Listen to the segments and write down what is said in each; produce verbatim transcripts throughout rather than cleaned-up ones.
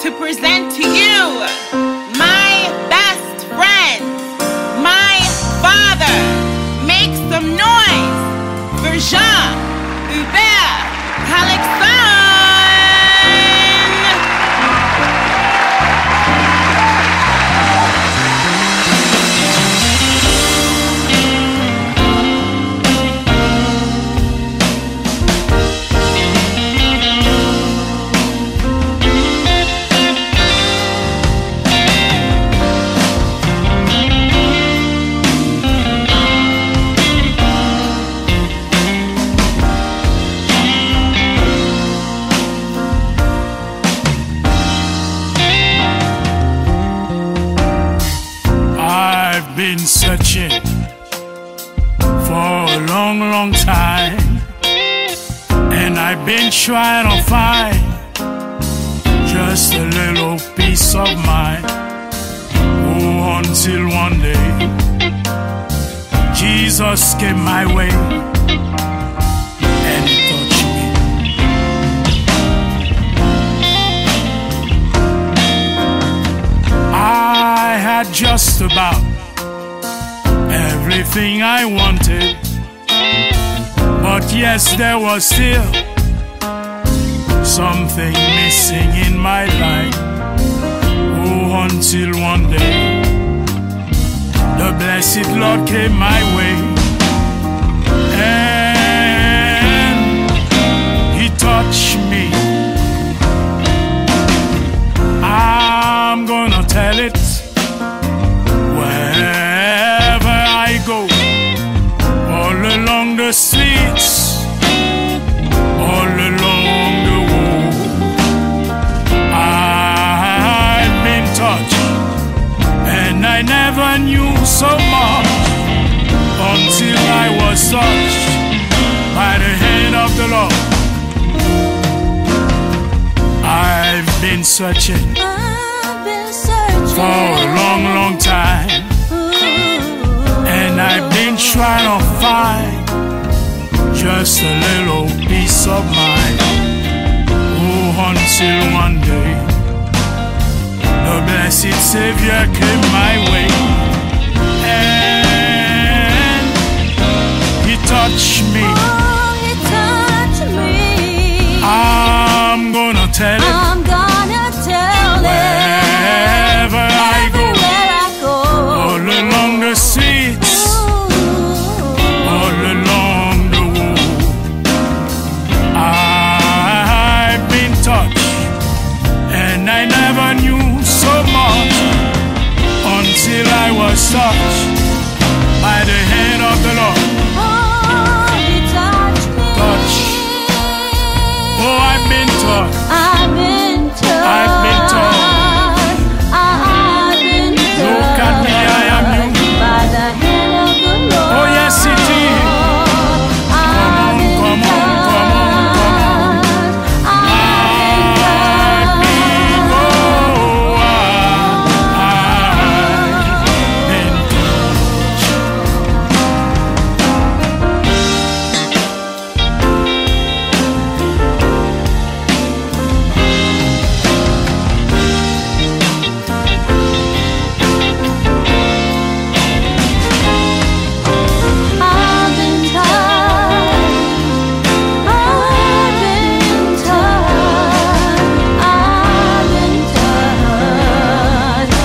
to present to you my best friend, my father. Make some noise for Jean-Hubert Alexandre. Been searching for a long, long time, and I've been trying to find just a little peace of mind. Oh, until one day Jesus came my way and he touched me. I had just about everything I wanted, but yes, there was still something missing in my life. Oh, until one day the blessed Lord came my way and he touched me. I'm gonna tell it wherever I go, all along the streets, all along the road. I've been touched, and I never knew so much until I was touched by the hand of the Lord. I've been searching, I've been searching for a long, long time, and I've been trying to find just a little peace of mind. Oh, until one day the blessed Savior came my way and he touched me. Oh, he touched me. I'm gonna tell it I'm gonna tell wherever it I go, everywhere I go, all along the streets, all along the road. I've been touched, and I never knew so much until I was touched by the hand of the Lord. Oh, he touched me. Touch. Oh, I've been touched. I've been touched. I've been touched. I've been touched. Look at me, I am you. By the hand of the Lord. Oh, yes, it is. Come on, come on, come on, come on. I've been, oh, I've been I've been touched. I've been touched. I've been touched.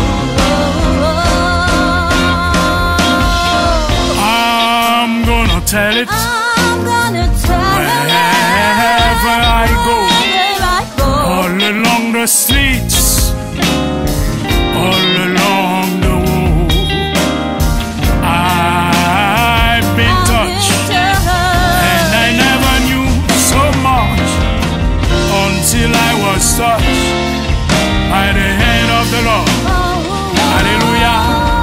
I'm gonna tell it I'm gonna tell wherever I go, wherever I go. all along the streets, all along the road. I've been touched, and I never knew so much until I was touched by the hand of the Lord. Hallelujah.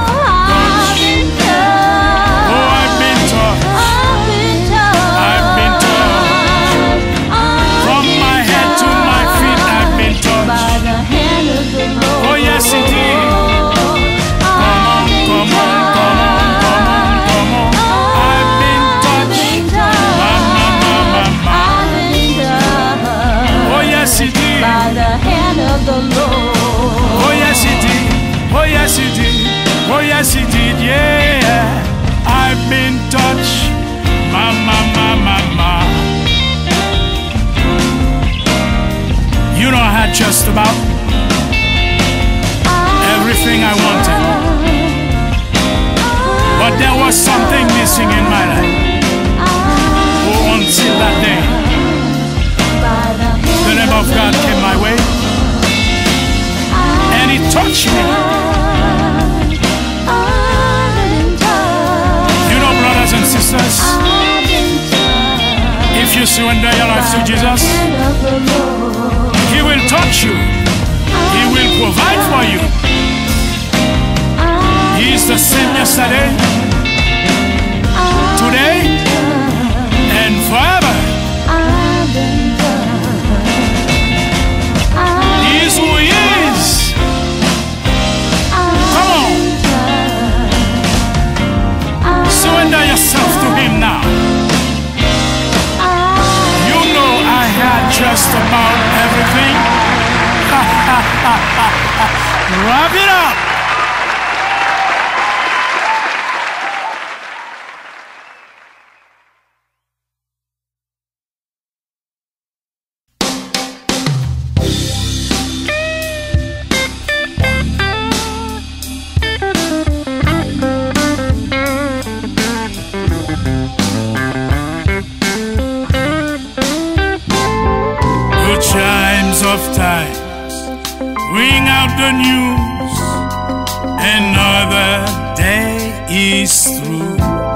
Oh, I've been touched. I've been touched. From my head to my feet, I've been touched. By the hand had just about everything I wanted, but there was something missing in my life. Oh, until that day, the name of God came my way, and He touched me. You know, brothers and sisters, if you surrender your life to Jesus, He will touch you. He will provide for you. He is the same yesterday, today, and forever. He is who He is. Come on. Surrender yourself to Him now. You know I had just about everything. Wrap it up. Chimes of times ring out the news, another day is through.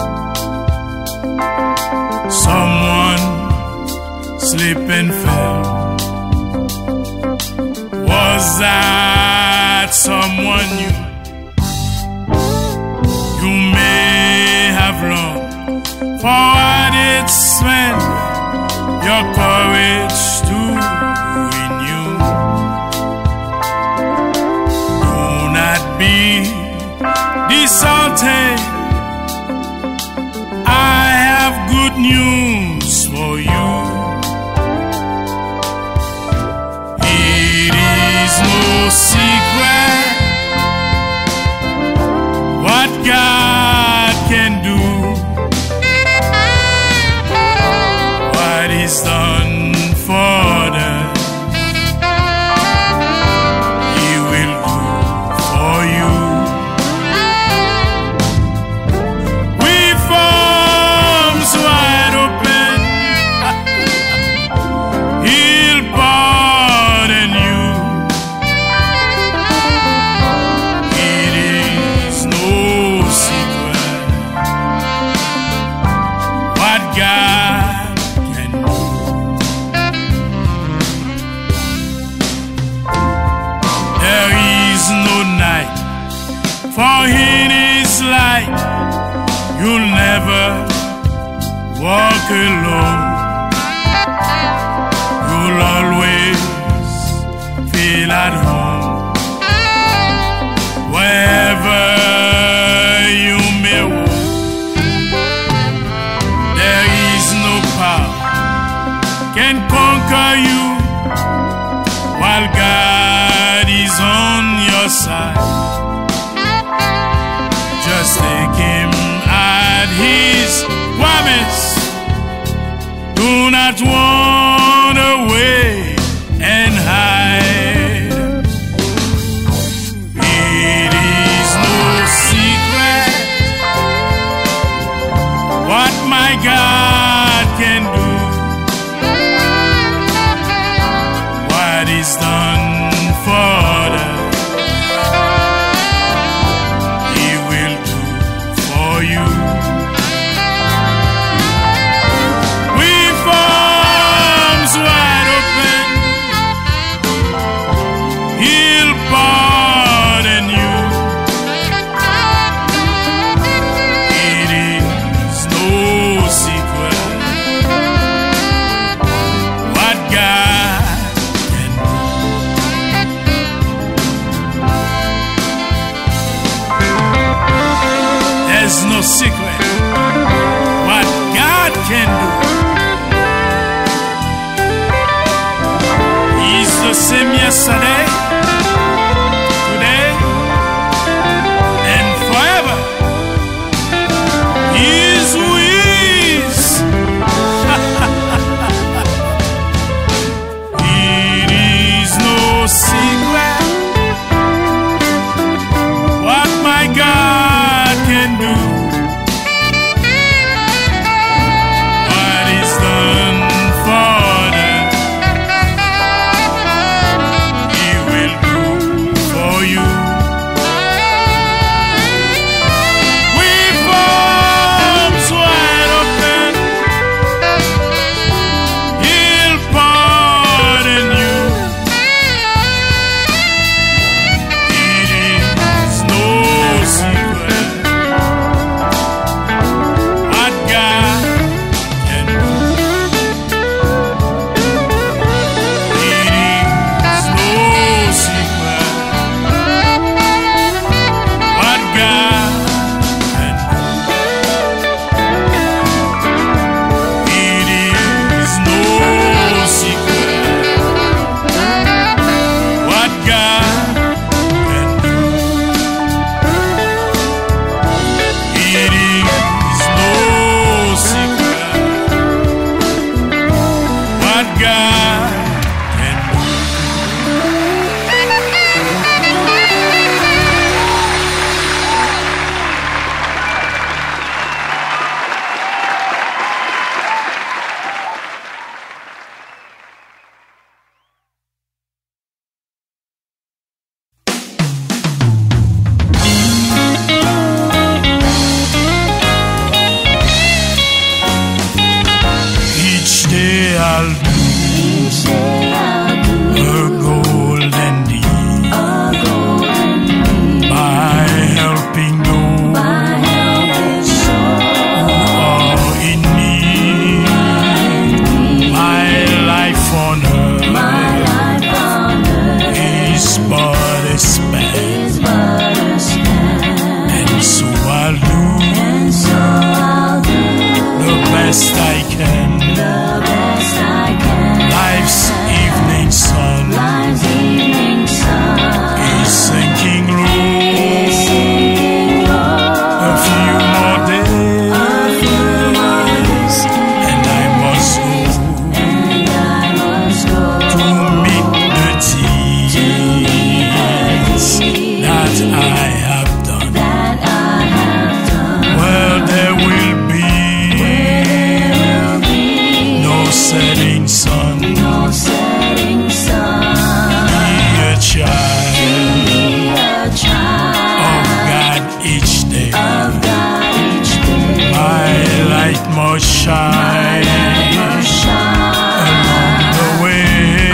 Someone slipped and fell. Was that someone you? You may have longed for what it's meant, your courage to renew. Do not be disheartened. I have good news for you. It is no secret what God can do. What is done for them, He will do for you. With arms wide open, He'll pardon you. It is no secret what God can do. There is no night, for in His light you'll never walk alone. You'll always feel at home wherever you may walk. There is no power can conquer you while God is on your side. Just take Him at His promise. Do not run away and hide. It is no secret what my God can do. What is done for them, He will do for you. We fall best I can. the best I can. Life's evening sun Life's evening sun is sinking low. is sinking low. A few more days, A few more days, and I must go and I must go to meet the deeds that I have done. that I have done. Well, there will be There will be no setting sun. no setting sun. Be a child Be a child of God each day. of God each day. My light must shine Must shine along the way.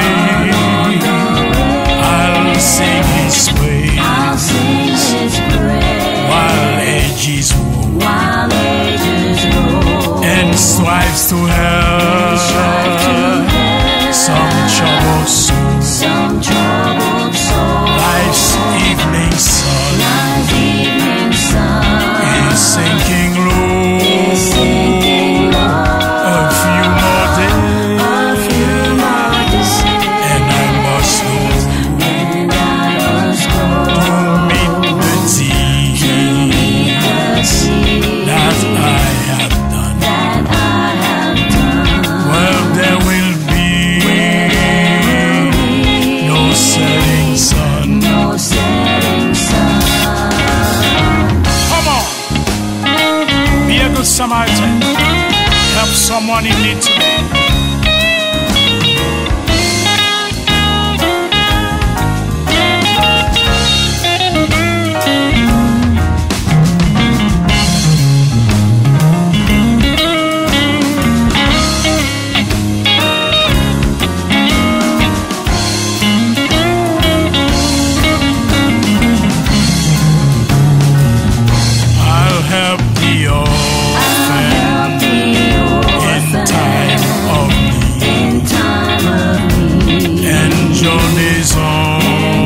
I'll sing His praise I'll sing His praise while ages roll while ages roll. and strives to help Strive to help some troubled soul. some troubled soul. Life's evening sun Life's evening sun is sinking low. is sinking low. A few more days, A few more days, and I must go and I must go to meet the deeds the sea that I have done. that I have done. Well, there will be no setting sun. No setting sun. Come on, be a good Samaritan. Help someone in need today. I'll help the orphan Help the in orphan time of need. in time of need. And journeys on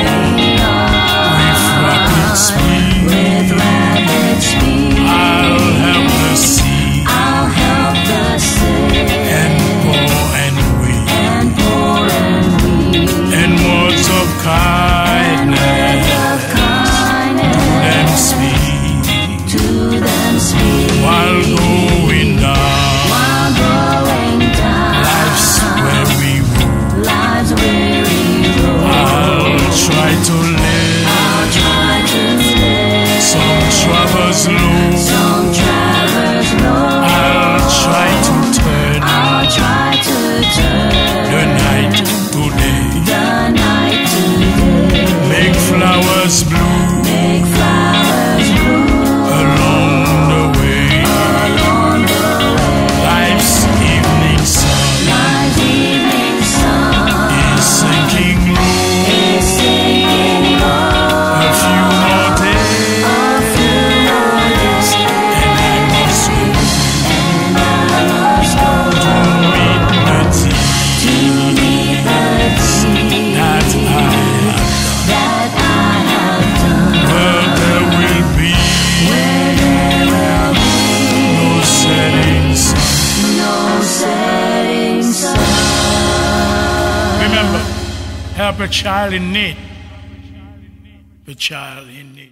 with rapid speed. With rapid speed, I'll help the sea I'll help the sick and poor and weak, and poor and weak. and words of kindness Of kindness them speak to them speak while going down while going down life's weary road. life's weary road. I'll try to live I'll try to live some troubles low. some travelers low. I'll try to turn I'll try to turn the night to day. the night to day. Make flowers bloom Make flowers bloom along the way. along the way. Life's evening sun Life's evening sun is sinking low. is sinking low. A few more days, A few more days, and I must go and I must go to meet the deeds to meet the deeds that I have done. that I have done. Well, there will be Where there will be no setting sun. no setting sun. Remember, help a child in need. A child in need.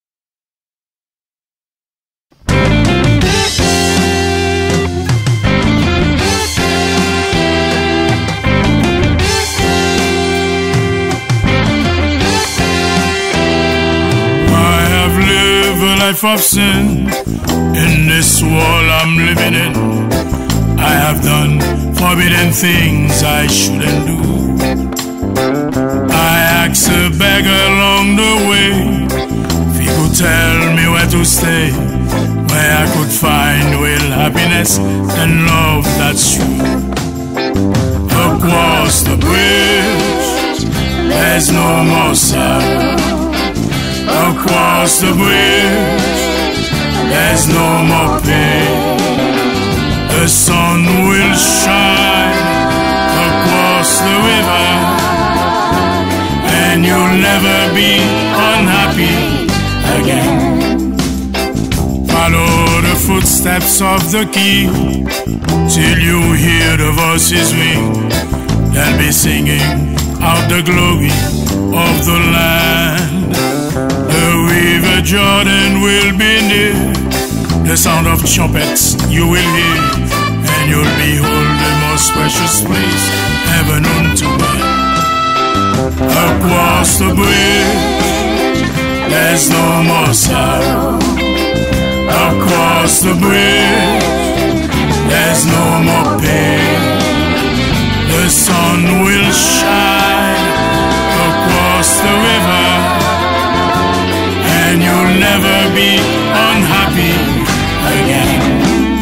I have lived a life of sin in this world I'm living in. I have done forbidden things I shouldn't do. I asked a beggar along the way if he could tell me where to stay, where I could find real happiness and love that's true. Across the bridge, there's no more sorrow. Across the bridge, there's no more pain. The sun will shine across the river, and you'll never be unhappy again. Follow the foot footsteps of the King, till you hear the voices ring. They'll be singing out the glory of the land. The river Jordan will be near. The sound of trumpets you will hear, and you'll behold the most precious place ever known to man. Across the bridge, there's no more sorrow. Across the bridge, there's no more pain. The sun will shine across the river, and you'll never be unhappy again.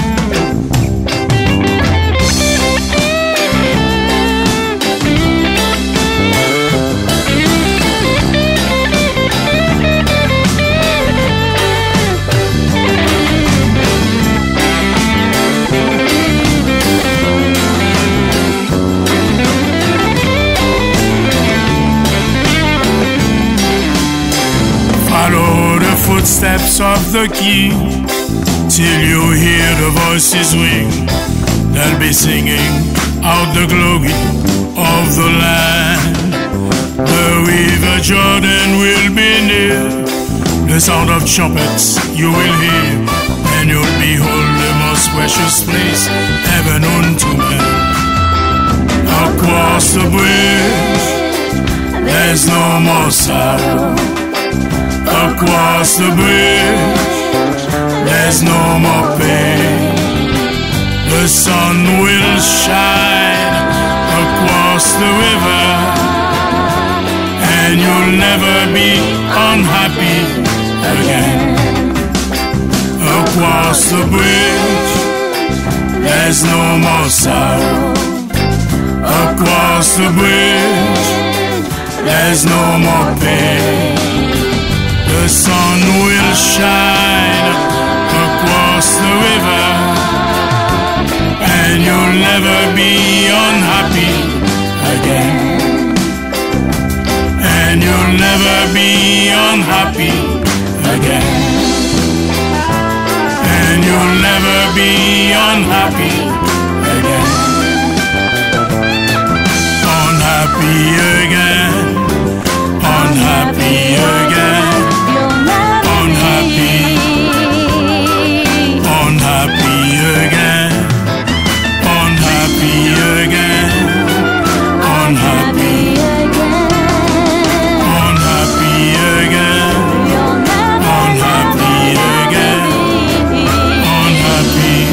Follow the footsteps of the King, till you hear the voices ring. They'll be singing out the glory of the land. The river Jordan will be near. The sound of trumpets you will hear, and you'll behold the most precious place ever known to man. Across the bridge, there's no more sorrow. Across the bridge, there's no more pain. The sun will shine across the river, and you'll never be unhappy again. Across the bridge, there's no more sorrow. Across the bridge, there's no more pain. The sun will shine across the river, and you'll never be unhappy again. And you'll never be unhappy again. And you'll never be unhappy again. Unhappy again. Unhappy again. Unhappy, unhappy again, unhappy again, unhappy, unhappy again, unhappy again, unhappy,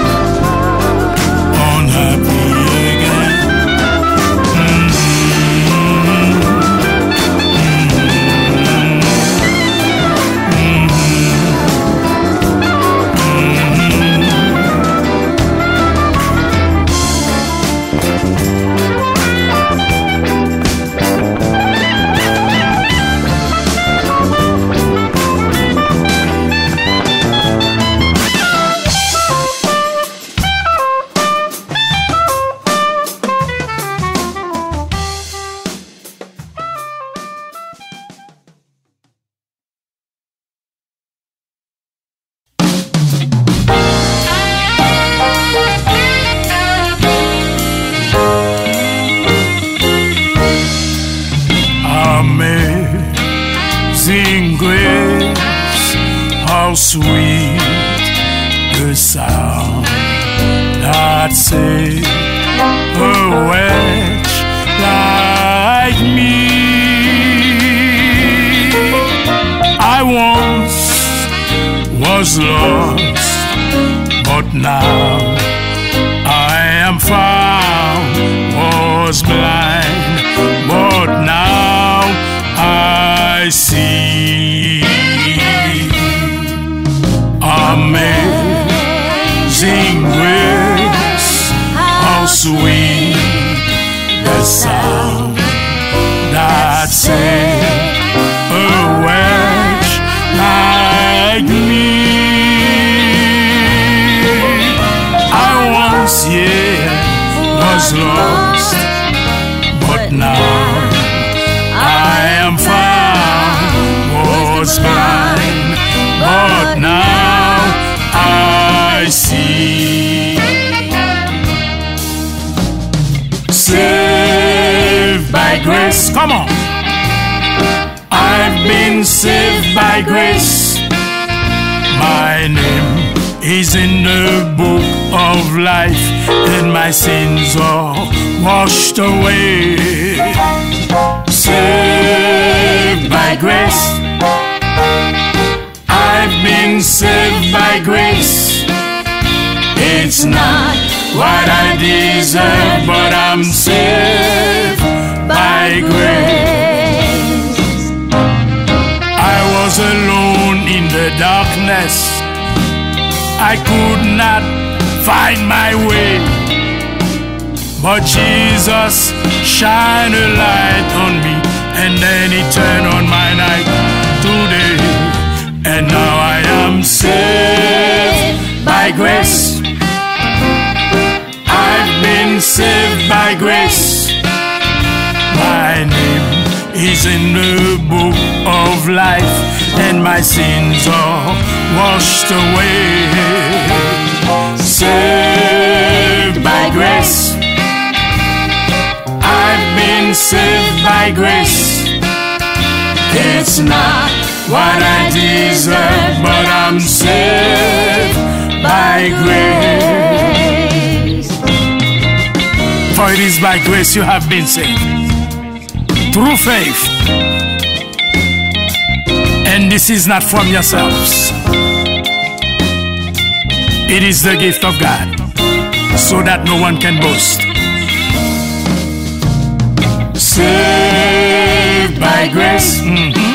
unhappy again. Amazing grace, how sweet the sound that saved a wretch like me. I once was lost, but now I am found. Was blind, but now I see. Amazing grace, how sweet the sound that saved a wretch like me. I once, yeah, was lost, but now I am found. Was blind, but now I see. Saved by grace, come on. I've been saved by grace. My name is in the book of life, and my sins are washed away. Saved by grace. I've been saved by grace. It's not what I deserve, but I'm saved by grace. I was alone in the darkness. I could not find my way, but Jesus shined a light on me, and then He turned on my night today. And now I am saved by grace. I've been saved by grace. My name is in the book of life, and my sins are washed away. Saved by grace. I've been saved by grace. It's not what I deserve, but I'm saved by grace. For it is by grace you have been saved, through faith. And this is not from yourselves. It is the gift of God, so that no one can boast. Saved by grace. Mm-hmm.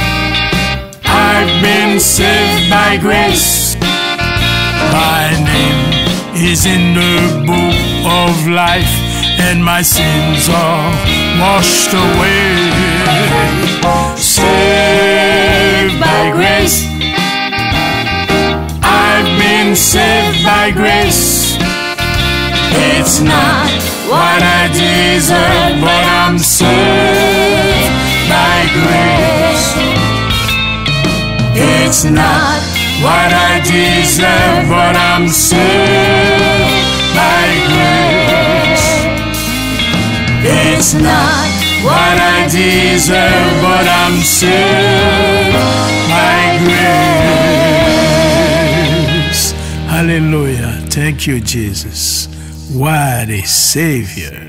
I've been saved by grace. My name is in the book of life, and my sins are washed away. Saved by grace. I've been saved by grace. It's not what I deserve, but I'm saved by grace. It's not what I deserve, but I'm saved by grace. It's not what I deserve, but I'm saved by grace. Hallelujah. Thank you, Jesus. What a Savior.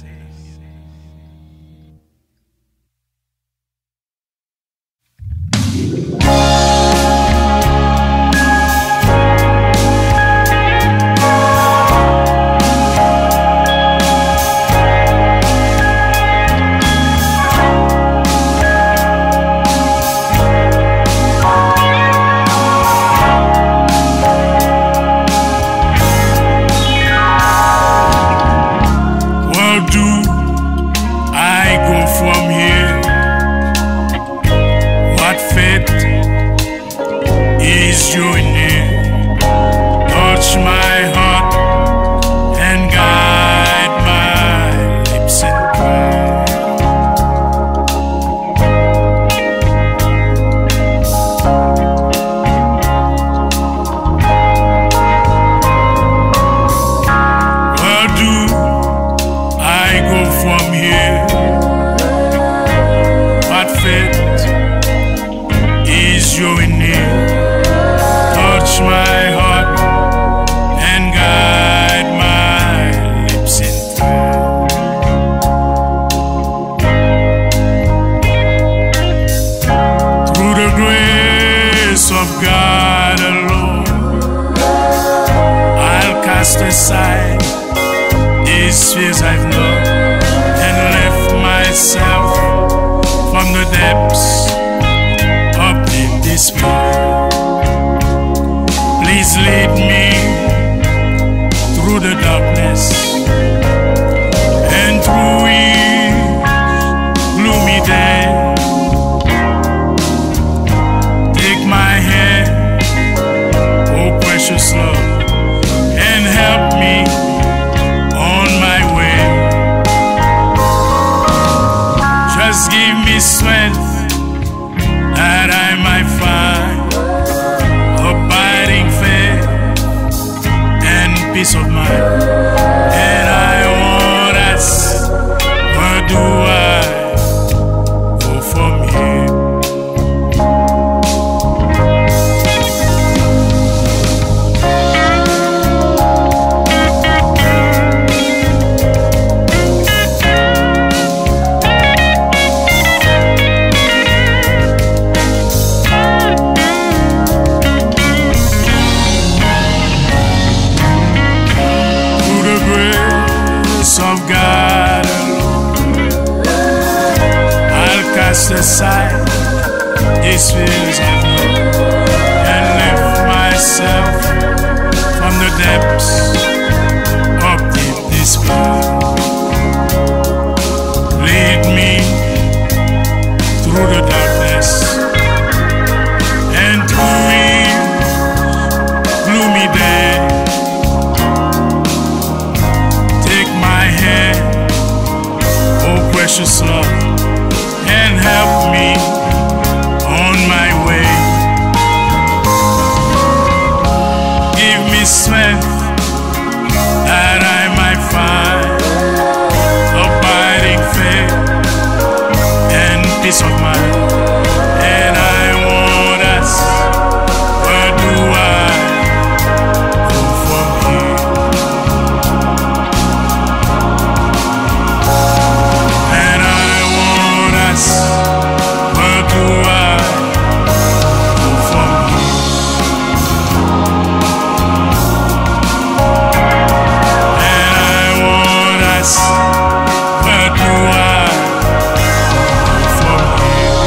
Aside these fears I've known, and left myself from the depths of deep despair. Please lead me through the darkness and through each gloomy day. Take my hand, oh precious Lord, and help me on my way. Just give me strength that I might find abiding faith peace of mind. And I won't ask, where do I go from here? Of God alone, I'll cast aside these fears I've known and lift myself from the depths of deep despair. Lead me through the darkness and through gloomy day. Precious love, and help me on my way. Give me strength that I might find abiding faith and peace of mind. And I won't ask, where do I go from here? Where do I go from here? And I won't ask, where do I go from here?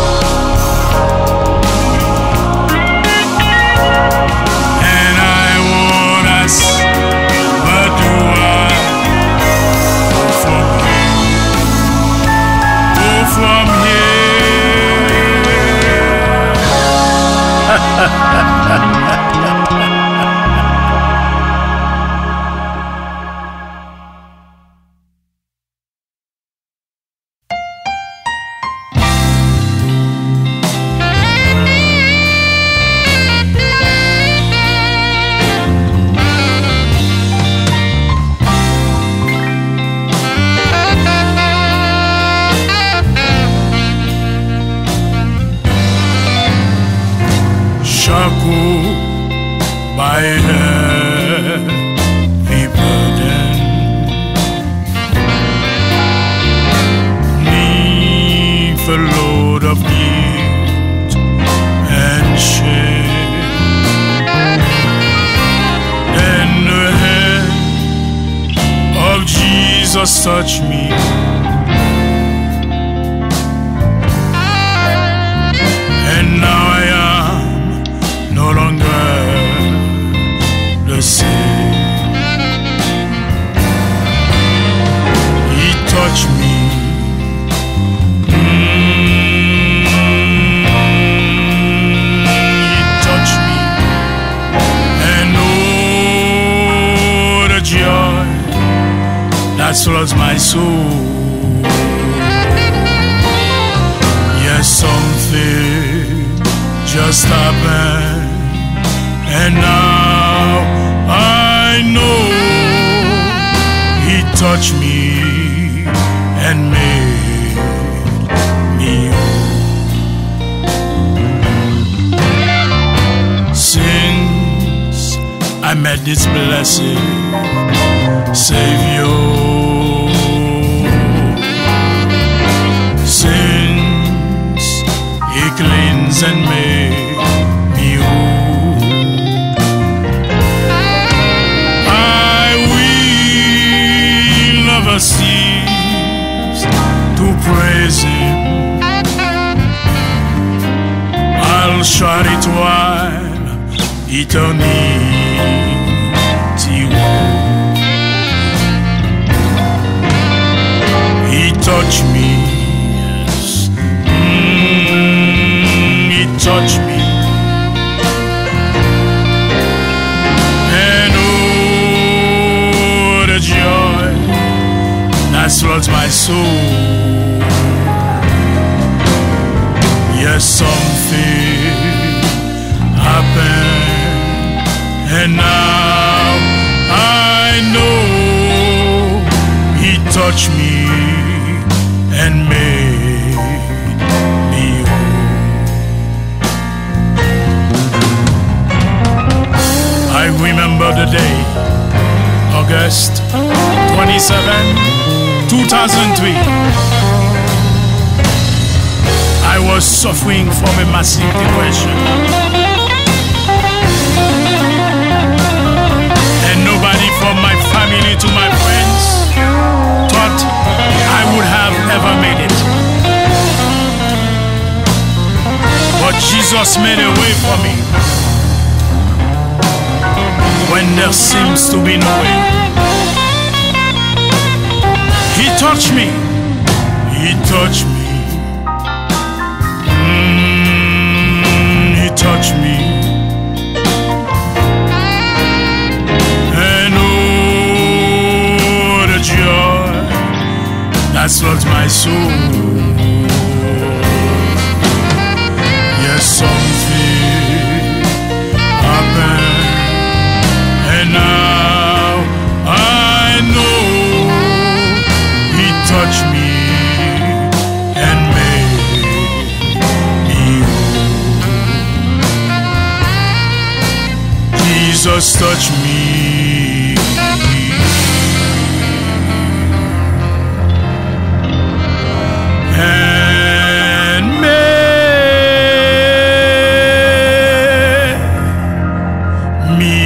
And I won't ask, where do I go from here? Go from here. By heavy burden, neath a load of guilt and shame. Then the hand of Jesus touched me, and now I am no longer the same. He touched me, mm, he touched me, and oh, the joy that floods my soul. Yes, something just happened, and now I know He touched me and made me whole. Since I met this blessed Savior, since He cleansed and made me whole, cease to praise Him. I'll shout it while eternity will. He touched me, yes, mm, He touched me, and oh, the joy that floods my soul. Yes, something happened, and now I touched me and made me whole. I remember the day, August twenty-seventh, two thousand three. I was suffering from a massive depression, and nobody from my family to my friends thought I would have ever made it. But Jesus made a way for me when there seems to be no way. He touched me, He touched me. He touched me, and oh, the joy that floods my soul. Yes, something happened, and now I know He touched me and made me whole. Jesus touched me and made me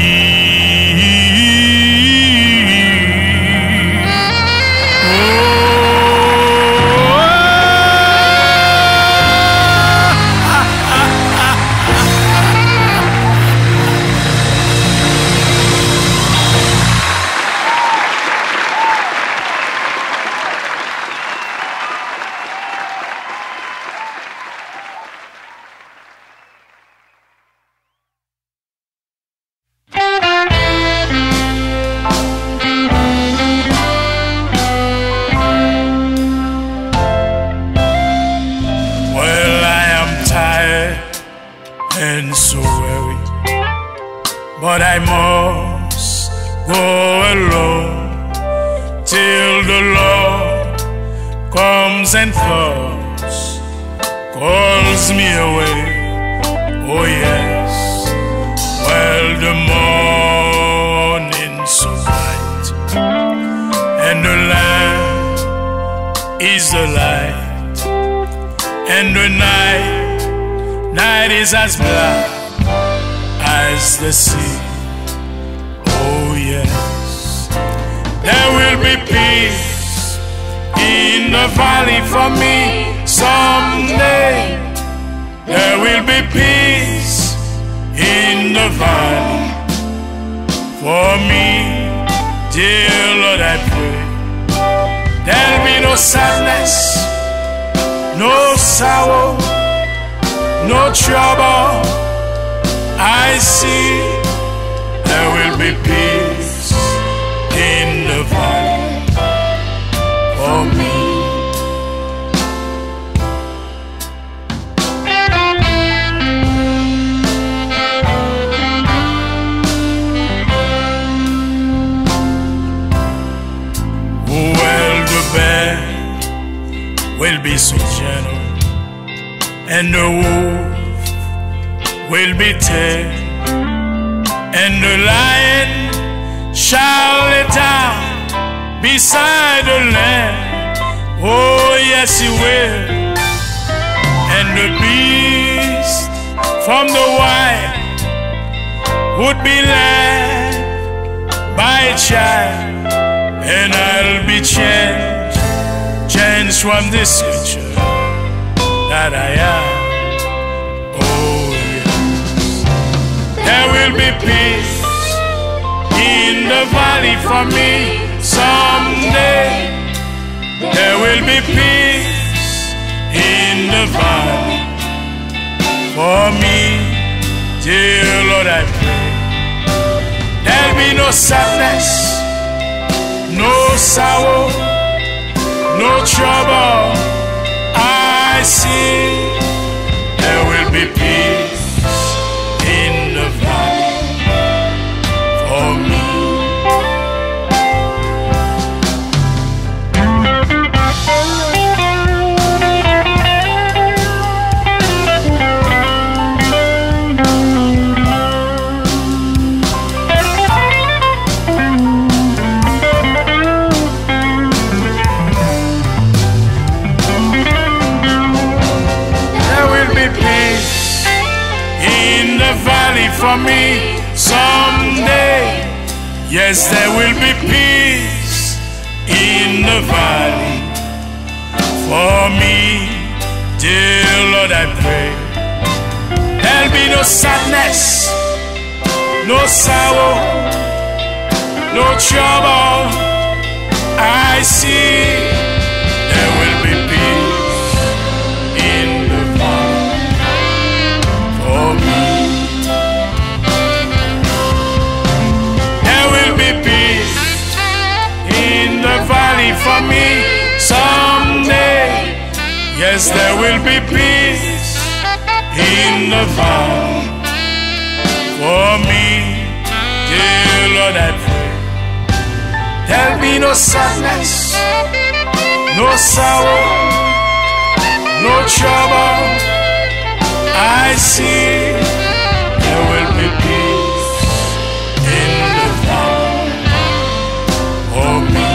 and so weary, but I must go alone till the Lord comes and calls, calls me away. Oh yes, well the morning's so bright, and the lamp is the light, and the night Night is as black as the sea. Oh yes, there will be peace in the valley for me someday. There will be peace in the valley for me, dear Lord, I pray. There'll be no sadness, no sorrow, no trouble. I see there will be peace in the valley for me. Well, the bear will be so gentle, and the wolf will be tame, and the lion shall lay down beside the lamb. Oh yes, he will. And the beast from the wild would be led by a child, and I'll be changed, changed from this creature that I am. Oh yes, there will be peace in the valley for me someday. There will be peace in the valley for me, dear Lord, I pray. There'll be no sadness, no sorrow, no trouble. I see there will be peace in the valley for me. Yes, there will be peace in the valley for me, dear Lord, I pray. There'll be no sadness, no sorrow, no trouble. I see there will be peace in the valley for me. There will be peace in the valley for me someday. Yes, there will be peace in the valley for me, dear Lord, I pray. There'll be no sadness, no sorrow, no trouble. I see there will be peace in the valley for me.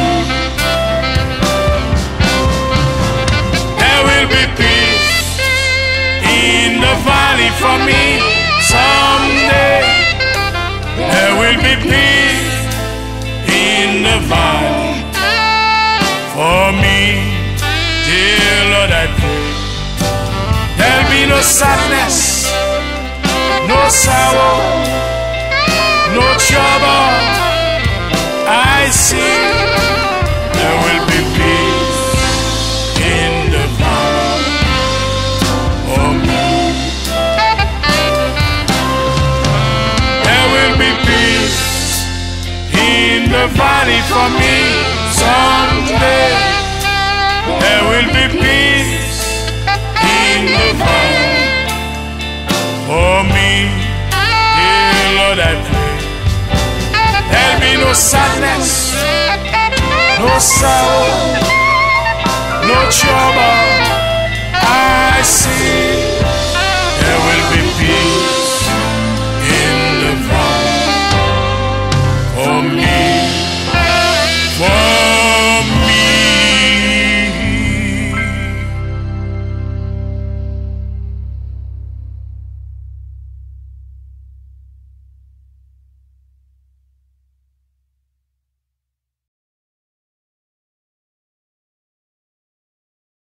There will be peace in the valley for me someday. There will be peace in the valley for me, dear Lord, I pray. There'll be no sadness, no sorrow, no trouble. I see there will be peace in the valley for me. There will be peace in the valley for me someday. There will be peace in the valley for me, dear Lord, I pray. There'll be no sadness, no sorrow, no trouble.